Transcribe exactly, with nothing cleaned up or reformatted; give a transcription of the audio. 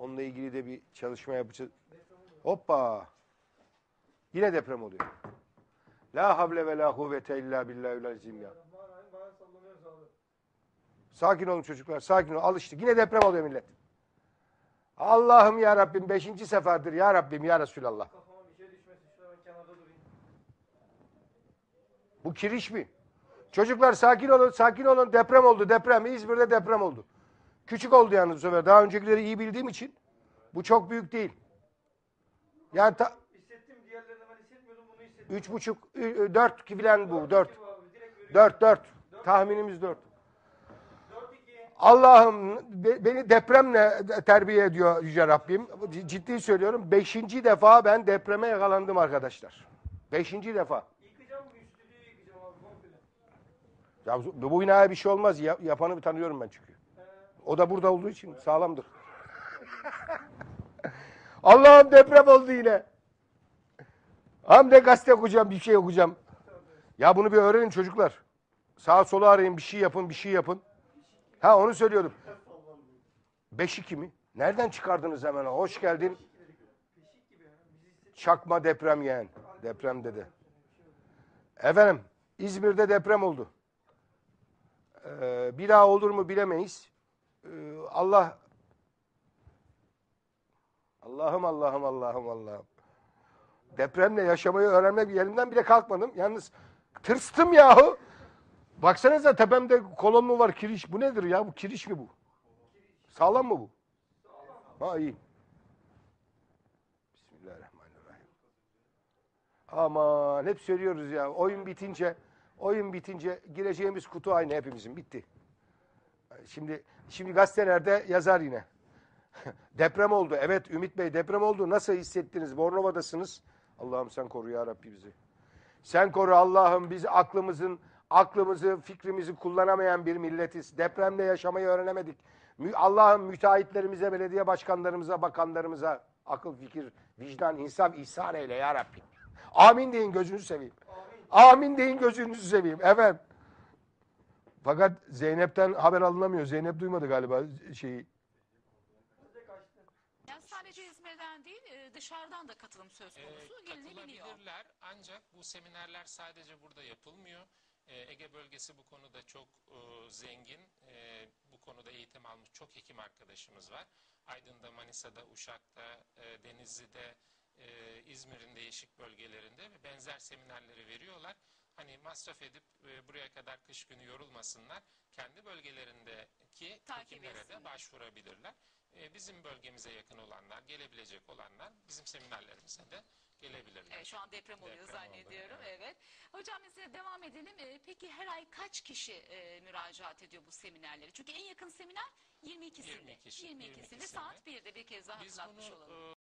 Onunla ilgili de bir çalışma yapacağız. Hoppa. Yine deprem oluyor. La havle ve la kuvvete illa billahil azim ya. Sakin olun çocuklar, sakin olun. Alıştık. Yine deprem oluyor millet. Allah'ım ya Rabbim, beşinci seferdir ya Rabbim ya Resulallah. Bu kiriş mi? Çocuklar sakin olun, sakin olun. Deprem oldu, deprem. İzmir'de deprem oldu. Küçük oldu yalnız bu sefer. Daha öncekileri iyi bildiğim için bu çok büyük değil. Yani ta, hissettim, diğerlerini ben hissetmiyordum, bunu hissettim. Üç buçuk, dört filan bu, dört. Dört, dört. Tahminimiz dört. Allah'ım beni depremle terbiye ediyor Yüce Rabbim. Ciddi söylüyorum. Beşinci defa ben depreme yakalandım arkadaşlar. Beşinci defa. Yıkacağım bu stüdyoyu, yıkacağım abi komple. Ya bu binaya bir şey olmaz. Yapanı bir tanıyorum ben çünkü. O da burada olduğu için sağlamdır. Allah'ım deprem oldu yine. Hem de gazete okuyacağım, bir şey okuyacağım. Ya bunu bir öğrenin çocuklar. Sağa sola arayın, bir şey yapın, bir şey yapın. Ha onu söylüyordum. Beş iki mi? Nereden çıkardınız hemen? Hoş geldin. Çakma deprem yeğen. Deprem dedi. Efendim, İzmir'de deprem oldu. Ee, bir daha olur mu bilemeyiz. Ee, Allah Allah'ım Allah'ım Allah'ım Allah'ım. Depremle yaşamayı öğrenmek yerimden bile kalkmadım. Yalnız tırstım yahu. Baksanıza tepemde kolon mu var, kiriş. Bu nedir ya? Bu kiriş mi bu? Sağlam mı bu? Ha iyi. Bismillahirrahmanirrahim. Aman hep söylüyoruz ya. Oyun bitince oyun bitince gireceğimiz kutu aynı hepimizin. Bitti. Şimdi şimdi gazetelerde yazar yine. Deprem oldu. Evet Ümit Bey deprem oldu. Nasıl hissettiniz? Bornova'dasınız. Allah'ım sen koru ya Rabbi bizi. Sen koru Allah'ım biz aklımızın aklımızı, fikrimizi kullanamayan bir milletiz. Depremle yaşamayı öğrenemedik. Allah'ım müteahhitlerimize, belediye başkanlarımıza, bakanlarımıza akıl, fikir, vicdan, insaf ihsan eyle ya Rabbi. Amin deyin gözünüzü seveyim. Amin, Amin deyin gözünüzü seveyim. Evet. Fakat Zeynep'ten haber alınamıyor. Zeynep duymadı galiba şeyi. Yani sadece İzmir'den değil dışarıdan da katılım söz konusu Ee, katılabilirler ancak bu seminerler sadece burada yapılmıyor. Ee, Ege bölgesi bu konuda çok e, zengin. E, bu konuda eğitim almış çok hekim arkadaşımız var. Aydın'da, Manisa'da, Uşak'ta, e, Denizli'de, e, İzmir'in değişik bölgelerinde ve benzer seminerleri veriyorlar. Hani masraf edip e, buraya kadar kış günü yorulmasınlar. Kendi bölgelerindeki Takip hekimlere etsinler. de başvurabilirler. E, bizim bölgemize yakın olanlar, gelebilecek olanlar bizim seminerlerimize de gelebilirler. Evet, şu an deprem oluyor Deprem zannediyorum. oldu, Evet. evet. Hocam biz devam edelim. E, peki her ay kaç kişi e, müracaat ediyor bu seminerlere? Çünkü en yakın seminer yirmi ikisinde. yirmi kişi, yirmi ikisinde yirmi ikisinde. saat birde bir kez daha Biz hatırlatmış bunu olalım.